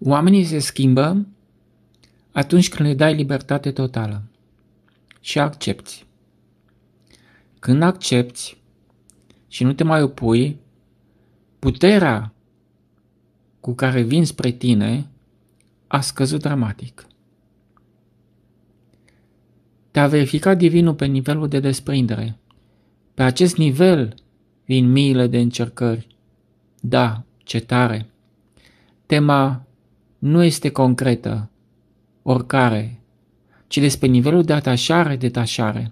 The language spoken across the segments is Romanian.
Oamenii se schimbă atunci când le dai libertate totală și accepti. Când accepti și nu te mai opui, puterea cu care vin spre tine a scăzut dramatic. Te-a verificat divinul pe nivelul de desprindere. Pe acest nivel vin miile de încercări. Da, ce tare! Tema nu este concretă, oricare, ci despre nivelul de atașare-detașare.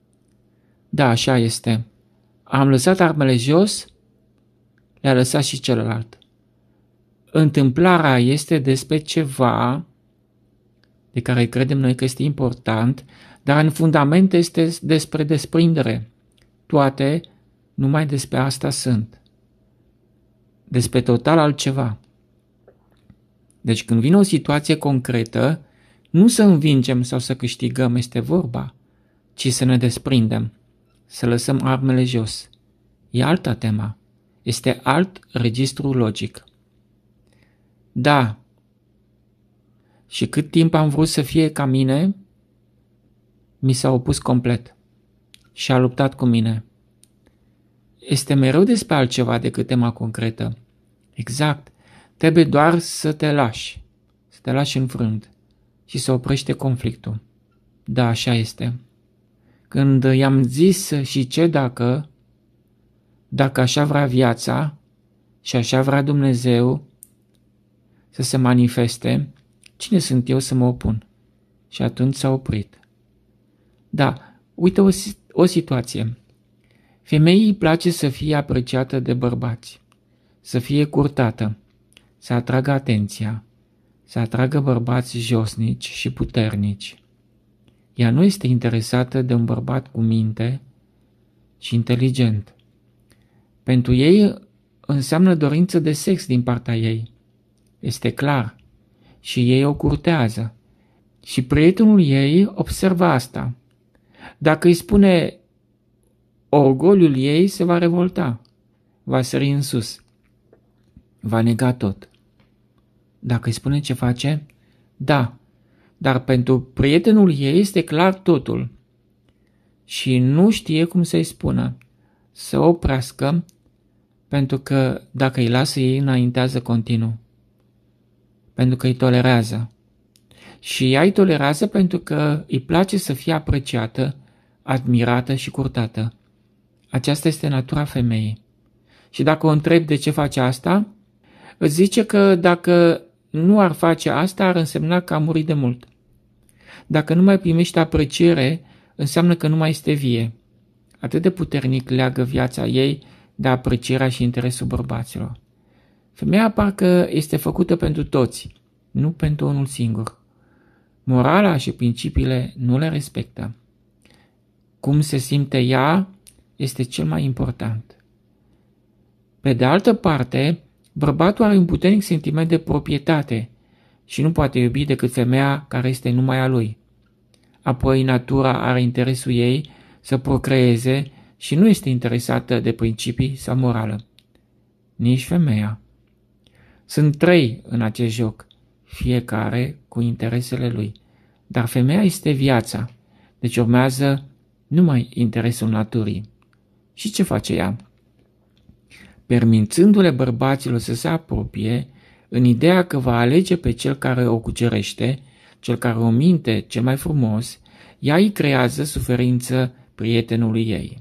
Da, așa este. Am lăsat armele jos, le-a lăsat și celălalt. Întâmplarea este despre ceva de care credem noi că este important, dar în fundament este despre desprindere. Toate numai despre asta sunt. Despre total altceva. Deci când vine o situație concretă, nu să învingem sau să câștigăm este vorba, ci să ne desprindem, să lăsăm armele jos. E alta tema. Este alt registru logic. Da. Și cât timp am vrut să fie ca mine, mi s-a opus complet și a luptat cu mine. Este mereu despre altceva decât tema concretă. Exact. Trebuie doar să te lași înfrânt și să oprește conflictul. Da, așa este. Când i-am zis și ce dacă așa vrea viața și așa vrea Dumnezeu să se manifeste, cine sunt eu să mă opun? Și atunci s-a oprit. Da, uite o situație. Femeii îi place să fie apreciată de bărbați, să fie curtată, să atragă atenția, să atragă bărbați josnici și puternici. Ea nu este interesată de un bărbat cu minte și inteligent. Pentru ei înseamnă dorință de sex din partea ei. Este clar. Și ei o curtează. Și prietenul ei observă asta. Dacă îi spune orgoliul ei, se va revolta, va sări în sus, va nega tot. Dacă îi spune ce face, da, dar pentru prietenul ei este clar totul și nu știe cum să-i spună, să oprească, pentru că dacă îi lasă, ei înaintează continuu, pentru că îi tolerează. Și ea îi tolerează pentru că îi place să fie apreciată, admirată și curtată. Aceasta este natura femeii. Și dacă o întreb de ce face asta, îți zice că dacă nu ar face asta, ar însemna că a murit de mult. Dacă nu mai primește apreciere, înseamnă că nu mai este vie. Atât de puternic leagă viața ei de aprecierea și interesul bărbaților. Femeia parcă este făcută pentru toți, nu pentru unul singur. Morala și principiile nu le respectă. Cum se simte ea este cel mai important. Pe de altă parte, bărbatul are un puternic sentiment de proprietate și nu poate iubi decât femeia care este numai a lui. Apoi, natura are interesul ei să procreeze și nu este interesată de principii sau morală. Nici femeia. Sunt trei în acest joc, fiecare cu interesele lui. Dar femeia este viața, deci urmează numai interesul naturii. Și ce face ea? Permițându-le bărbaților să se apropie, în ideea că va alege pe cel care o cucerește, cel care o minte cel mai frumos, ea îi creează suferință prietenului ei.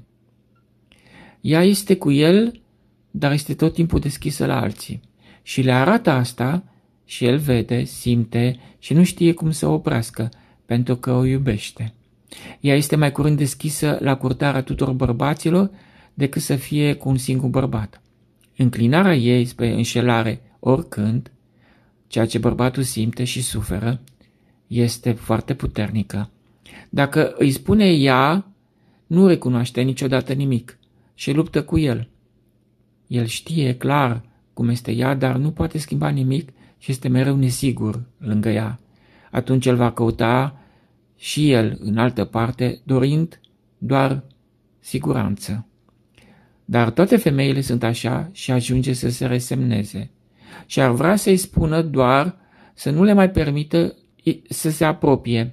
Ea este cu el, dar este tot timpul deschisă la alții. Și le arată asta și el vede, simte și nu știe cum să o oprească, pentru că o iubește. Ea este mai curând deschisă la curtarea tuturor bărbaților decât să fie cu un singur bărbat. Înclinarea ei spre înșelare oricând, ceea ce bărbatul simte și suferă, este foarte puternică. Dacă îi spune ea, nu recunoaște niciodată nimic și luptă cu el. El știe clar cum este ea, dar nu poate schimba nimic și este mereu nesigur lângă ea. Atunci el va căuta și el în altă parte, dorind doar siguranță. Dar toate femeile sunt așa și ajunge să se resemneze și ar vrea să-i spună doar să nu le mai permită să se apropie,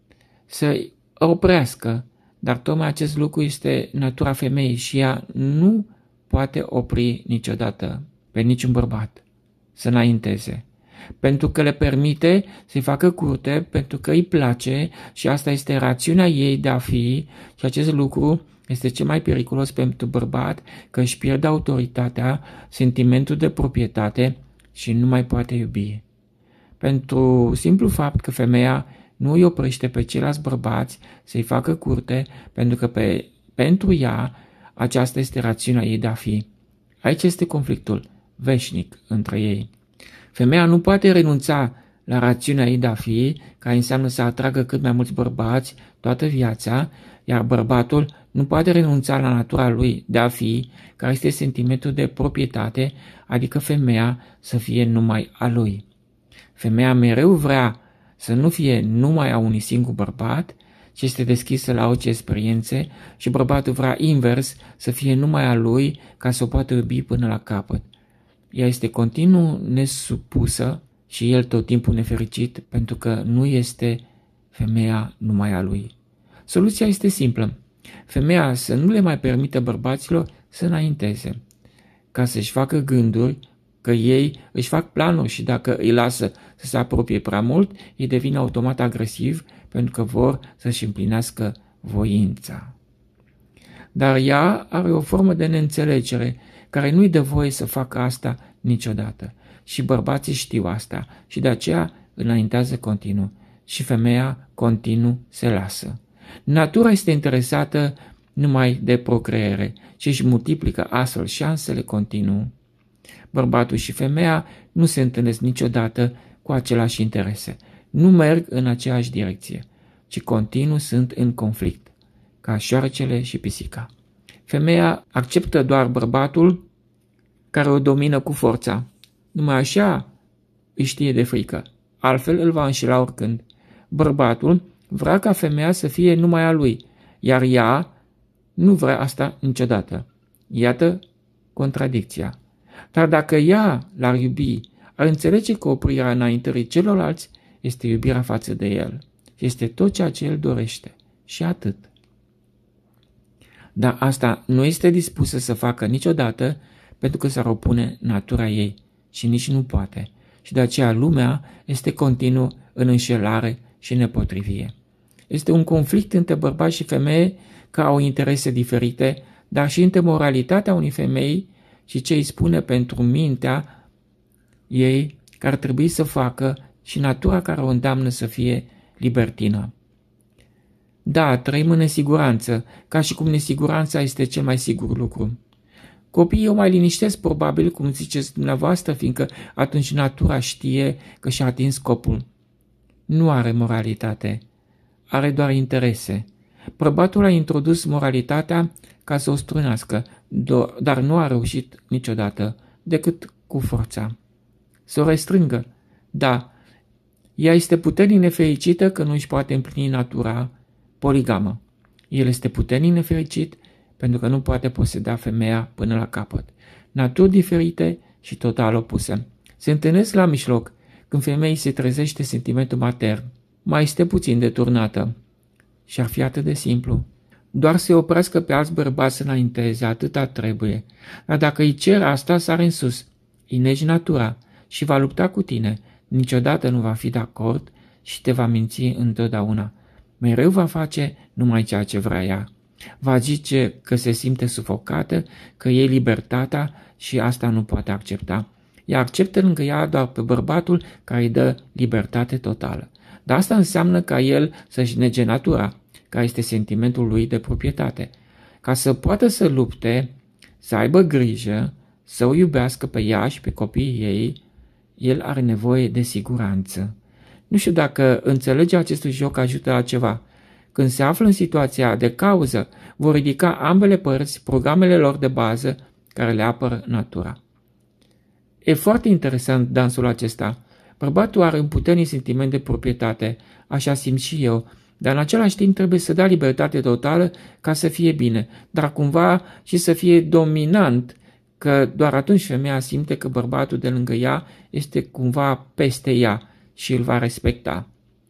să oprească, dar tocmai acest lucru este natura femeii și ea nu poate opri niciodată pe niciun bărbat să înainteze. Pentru că le permite să-i facă curte, pentru că îi place și asta este rațiunea ei de a fi și acest lucru este cel mai periculos pentru bărbat, că își pierde autoritatea, sentimentul de proprietate și nu mai poate iubi. Pentru simplu fapt că femeia nu îi oprește pe ceilalți bărbați să-i facă curte, pentru că pentru ea aceasta este rațiunea ei de a fi. Aici este conflictul veșnic între ei. Femeia nu poate renunța la rațiunea ei de a fi, care înseamnă să atragă cât mai mulți bărbați toată viața, iar bărbatul nu poate renunța la natura lui de a fi, care este sentimentul de proprietate, adică femeia să fie numai a lui. Femeia mereu vrea să nu fie numai a unui singur bărbat, ci este deschisă la orice experiențe și bărbatul vrea invers să fie numai a lui ca să o poată iubi până la capăt. Ea este continuu nesupusă și el tot timpul nefericit pentru că nu este femeia numai a lui. Soluția este simplă. Femeia să nu le mai permită bărbaților să înainteze, ca să-și facă gânduri, că ei își fac planuri și dacă îi lasă să se apropie prea mult, ei devin automat agresiv pentru că vor să-și împlinească voința. Dar ea are o formă de neînțelegere care nu-i dă voie să facă asta niciodată. Și bărbații știu asta și de aceea înaintează continuu și femeia continuu se lasă. Natura este interesată numai de procreere și își multiplică astfel șansele continuu. Bărbatul și femeia nu se întâlnesc niciodată cu aceleași interese, nu merg în aceeași direcție, ci continuu sunt în conflict, ca șoarecele și pisica. Femeia acceptă doar bărbatul care o domină cu forța. Numai așa îi știe de frică, altfel îl va înșela oricând. Bărbatul vrea ca femeia să fie numai a lui, iar ea nu vrea asta niciodată. Iată contradicția. Dar dacă ea l-ar iubi, ar înțelege că oprirea înaintării celorlalți este iubirea față de el. Este tot ceea ce el dorește. Și atât. Dar asta nu este dispusă să facă niciodată pentru că s-ar opune natura ei și nici nu poate. Și de aceea lumea este continuu în înșelare și nepotrivire. Este un conflict între bărbați și femeie care au interese diferite, dar și între moralitatea unei femei și ce îi spune pentru mintea ei care ar trebui să facă și natura care o îndeamnă să fie libertină. Da, trăim în nesiguranță, ca și cum nesiguranța este cel mai sigur lucru. Copiii o mai liniștesc probabil, cum ziceți dumneavoastră, fiindcă atunci natura știe că și-a atins scopul. Nu are moralitate, are doar interese. Bărbatul a introdus moralitatea ca să o strunească, dar nu a reușit niciodată, decât cu forța. Să o restrângă, da, ea este puternic nefericită că nu își poate împlini natura poligamă. El este puternic nefericit pentru că nu poate poseda femeia până la capăt. Naturi diferite și total opuse. Se întâlnesc la mijloc, când femeii se trezește sentimentul matern. Mai este puțin deturnată. Și ar fi atât de simplu. Doar să-i oprească pe alți bărbați să înainteze, atâta trebuie. Dar dacă îi cer asta, sare în sus. Îi negi natura și va lupta cu tine. Niciodată nu va fi de acord și te va minți întotdeauna. Mereu va face numai ceea ce vrea ea. Va zice că se simte sufocată, că e libertatea și asta nu poate accepta. Ea acceptă lângă ea doar pe bărbatul care îi dă libertate totală. Dar asta înseamnă ca el să-și nege natura, care este sentimentul lui de proprietate. Ca să poată să lupte, să aibă grijă, să o iubească pe ea și pe copiii ei, el are nevoie de siguranță. Nu știu dacă înțelegerea acestui joc ajută la ceva. Când se află în situația de cauză, vor ridica ambele părți programele lor de bază care le apără natura. E foarte interesant dansul acesta. Bărbatul are un puternic sentiment de proprietate, așa simt și eu, dar în același timp trebuie să dea libertate totală ca să fie bine, dar cumva și să fie dominant, că doar atunci femeia simte că bărbatul de lângă ea este cumva peste ea și îl va respecta.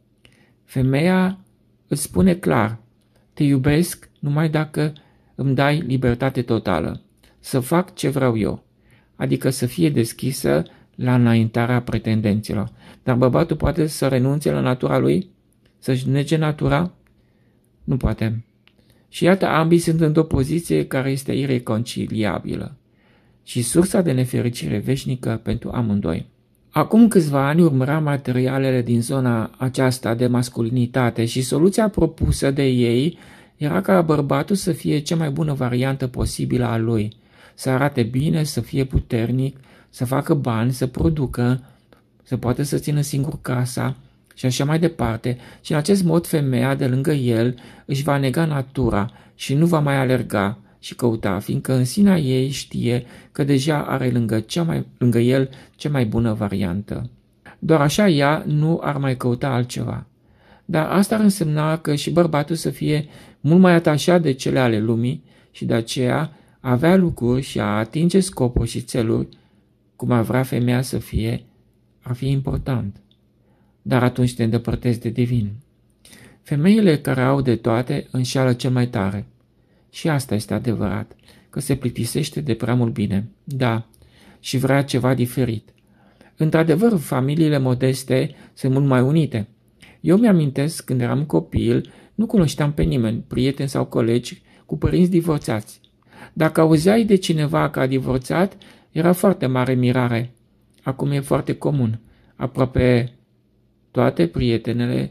Femeia îți spune clar, te iubesc numai dacă îmi dai libertate totală, să fac ce vreau eu, adică să fie deschisă la înaintarea pretendenților. Dar bărbatul poate să renunțe la natura lui? Să-și nege natura? Nu poate. Și iată, ambii sunt într-o poziție care este ireconciliabilă și sursa de nefericire veșnică pentru amândoi. Acum câțiva ani urmăream materialele din zona aceasta de masculinitate și soluția propusă de ei era ca bărbatul să fie cea mai bună variantă posibilă a lui, să arate bine, să fie puternic, să facă bani, să producă, să poată să țină singur casa și așa mai departe. Și în acest mod femeia de lângă el își va nega natura și nu va mai alerga și căuta, fiindcă în sinea ei știe că deja are lângă el cea mai bună variantă. Doar așa ea nu ar mai căuta altceva. Dar asta ar însemna că și bărbatul să fie mult mai atașat de cele ale lumii și de aceea avea lucruri și a atinge scopuri și țeluri, cum ar vrea femeia să fie, ar fi important. Dar atunci te îndepărtezi de divin. Femeile care au de toate înșeală cel mai tare. Și asta este adevărat, că se plictisește de prea mult bine. Da, și vrea ceva diferit. Într-adevăr, familiile modeste sunt mult mai unite. Eu mi-amintesc când eram copil, nu cunoșteam pe nimeni, prieteni sau colegi, cu părinți divorțați. Dacă auzeai de cineva că a divorțat, era foarte mare mirare. Acum e foarte comun. Aproape toate prietenele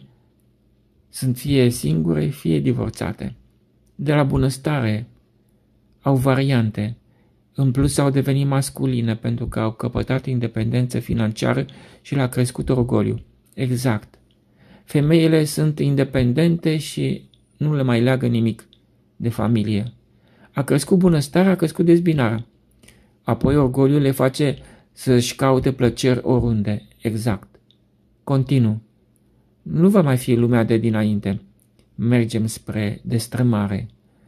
sunt fie singure, fie divorțate. De la bunăstare au variante. În plus au devenit masculine pentru că au căpătat independență financiară și le-a crescut orgoliu. Exact. Femeile sunt independente și nu le mai leagă nimic de familie. A crescut bunăstarea, a crescut dezbinarea. Apoi orgoliul le face să-și caute plăceri oriunde. Exact. Continuu. Nu va mai fi lumea de dinainte. Mergem spre destrămare.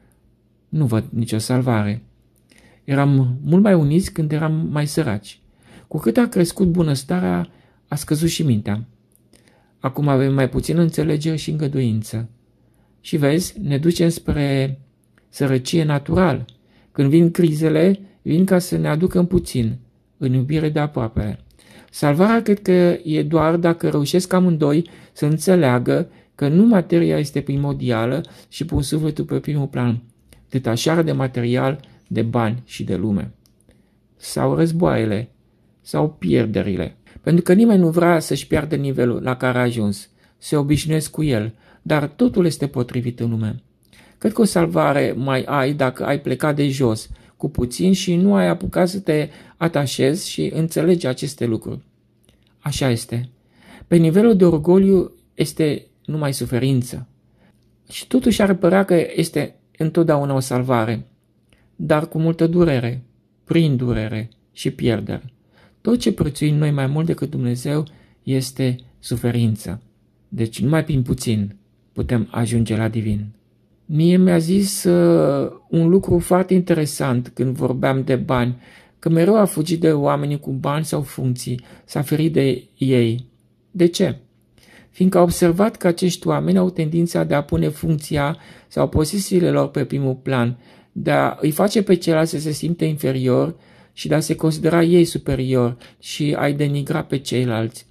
Nu văd nicio salvare. Eram mult mai uniți când eram mai săraci. Cu cât a crescut bunăstarea, a scăzut și mintea. Acum avem mai puțin înțelegere și îngăduință. Și vezi, ne ducem spre sărăcie natural. Când vin crizele, vin ca să ne aducă în puțin, în iubire de aproapele. Salvarea cred că e doar dacă reușesc amândoi să înțeleagă că nu materia este primordială și pun sufletul pe primul plan. Detașarea de material, de bani și de lume. Sau războaiele, sau pierderile. Pentru că nimeni nu vrea să-și piardă nivelul la care a ajuns. Se obișnuiesc cu el, dar totul este potrivit în lume. Cred că o salvare mai ai dacă ai plecat de jos, cu puțin și nu ai apucat să te atașezi și înțelegi aceste lucruri. Așa este. Pe nivelul de orgoliu este numai suferință. Și totuși ar părea că este întotdeauna o salvare, dar cu multă durere, prin durere și pierdere. Tot ce prețuim noi mai mult decât Dumnezeu este suferință. Deci numai prin puțin putem ajunge la divin. Mie mi-a zis un lucru foarte interesant când vorbeam de bani, că mereu a fugit de oamenii cu bani sau funcții, s-a ferit de ei. De ce? Fiindcă a observat că acești oameni au tendința de a pune funcția sau posesiile lor pe primul plan, de a îi face pe ceilalți să se simte inferior și de a se considera ei superior și a-i denigra pe ceilalți.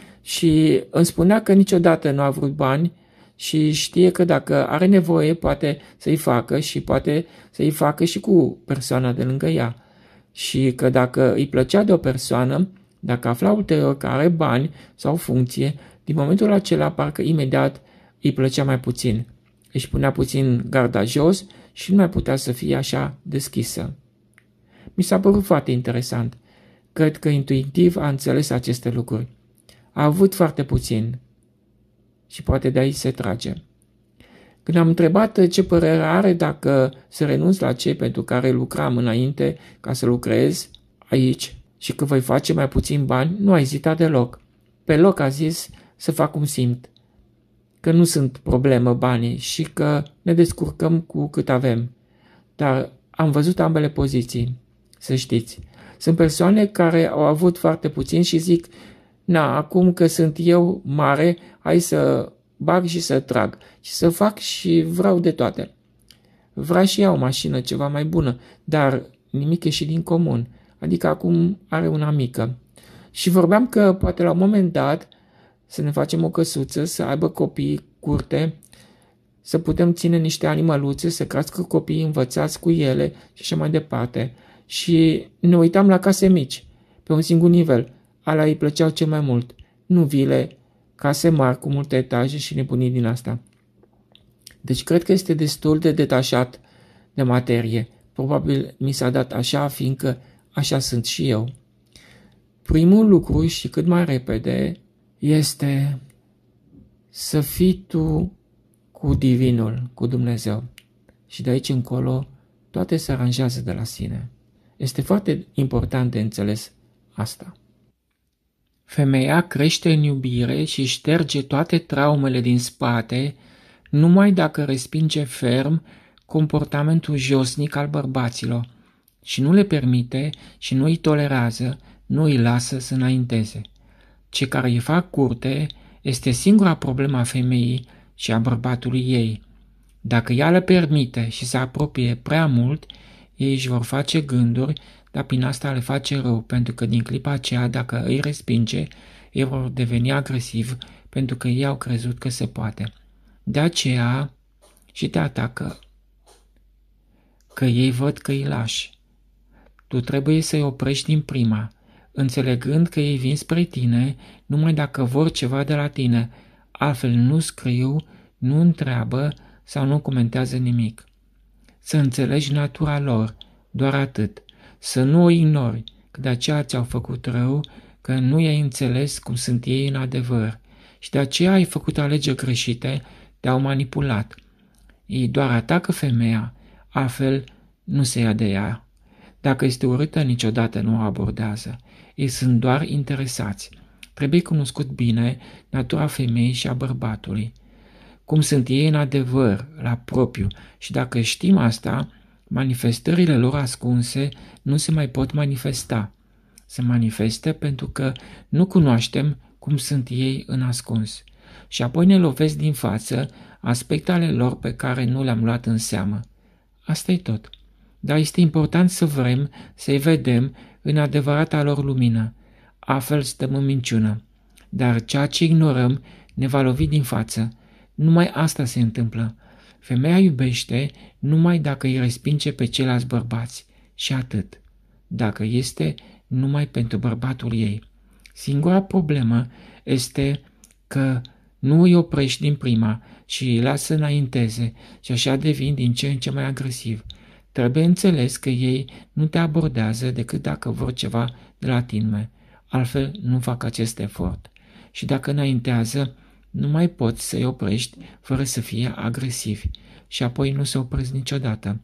Și îmi spunea că niciodată nu a vrut bani și știe că dacă are nevoie poate să-i facă și poate să-i facă și cu persoana de lângă ea. Și că dacă îi plăcea de o persoană, dacă afla ulterior că are bani sau funcție, din momentul acela parcă imediat îi plăcea mai puțin. Își punea puțin garda jos și nu mai putea să fie așa deschisă. Mi s-a părut foarte interesant. Cred că intuitiv a înțeles aceste lucruri. A avut foarte puțin și poate de aici se trage. Când am întrebat ce părere are dacă să renunț la cei pentru care lucram înainte ca să lucrez aici și că voi face mai puțin bani, nu a ezitat deloc. Pe loc a zis să fac cum simt, că nu sunt problemă banii și că ne descurcăm cu cât avem. Dar am văzut ambele poziții, să știți. Sunt persoane care au avut foarte puțin și zic, Na, acum că sunt eu mare, hai să bag și să trag și să fac și vreau de toate. Vrea și ea o mașină ceva mai bună, dar nimic ieșit din comun, adică acum are una mică. Și vorbeam că poate la un moment dat să ne facem o căsuță, să aibă copii, curte, să putem ține niște animăluțe, să crească copiii învățați cu ele și așa mai departe. Și ne uitam la case mici, pe un singur nivel. Alea îi plăceau cel mai mult. Nu vile, case mari cu multe etaje și nebunii din asta. Deci cred că este destul de detașat de materie. Probabil mi s-a dat așa, fiindcă așa sunt și eu. Primul lucru și cât mai repede este să fii tu cu Divinul, cu Dumnezeu. Și de aici încolo toate se aranjează de la sine. Este foarte important de înțeles asta. Femeia crește în iubire și șterge toate traumele din spate numai dacă respinge ferm comportamentul josnic al bărbaților și nu le permite și nu îi tolerează, nu îi lasă să înainteze. Cei care îi fac curte este singura problemă a femeii și a bărbatului ei. Dacă ea le permite și se apropie prea mult, ei își vor face gânduri, dar prin asta le face rău, pentru că din clipa aceea, dacă îi respinge, ei vor deveni agresivi, pentru că ei au crezut că se poate. De aceea și te atacă, că ei văd că îi lași. Tu trebuie să-i oprești din prima, înțelegând că ei vin spre tine numai dacă vor ceva de la tine, altfel nu scriu, nu întreabă sau nu comentează nimic. Să înțelegi natura lor, doar atât. Să nu o ignori, că de aceea ți-au făcut rău, că nu i-ai înțeles cum sunt ei în adevăr și de aceea ai făcut alegeri greșite, te-au manipulat. Ei doar atacă femeia, altfel nu se ia de ea. Dacă este urâtă, niciodată nu o abordează. Ei sunt doar interesați. Trebuie cunoscut bine natura femeii și a bărbatului. Cum sunt ei în adevăr, la propriu, și dacă știm asta, manifestările lor ascunse nu se mai pot manifesta. Se manifestă pentru că nu cunoaștem cum sunt ei în ascuns. Și apoi ne lovesc din față aspectele lor pe care nu le-am luat în seamă. Asta e tot. Dar este important să vrem să-i vedem în adevărata lor lumină. Altfel stăm în minciună. Dar ceea ce ignorăm ne va lovi din față. Numai asta se întâmplă. Femeia iubește numai dacă îi respinge pe ceilalți bărbați. Și atât. Dacă este numai pentru bărbatul ei. Singura problemă este că nu îi oprești din prima și îi lasă să înainteze și așa devin din ce în ce mai agresiv. Trebuie înțeles că ei nu te abordează decât dacă vor ceva de la tine, altfel nu fac acest efort. Și dacă înaintează, nu mai poți să-i oprești fără să fie agresivi și apoi nu se opresc niciodată.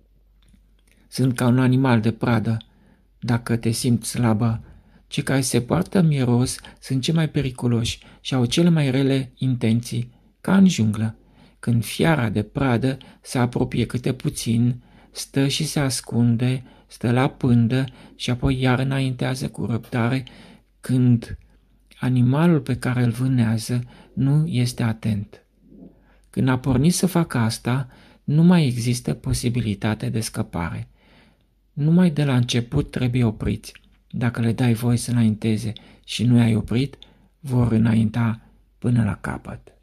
Sunt ca un animal de pradă. Dacă te simți slabă, cei care se poartă miros sunt cei mai periculoși și au cele mai rele intenții, ca în junglă. Când fiara de pradă se apropie câte puțin, stă și se ascunde, stă la pândă și apoi iar înaintează cu răbdare când animalul pe care îl vânează nu este atent. Când a pornit să facă asta, nu mai există posibilitate de scăpare. Numai de la început trebuie opriți. Dacă le dai voie să înainteze și nu i-ai oprit, vor înainta până la capăt.